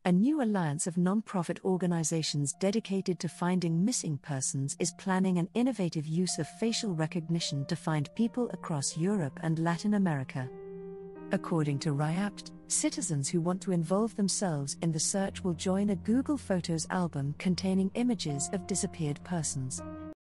A new alliance of non-profit organizations dedicated to finding missing persons is planning an innovative use of facial recognition to find people across Europe and Latin America. According to RIAPD, citizens who want to involve themselves in the search will join a Google Photos album containing images of disappeared persons.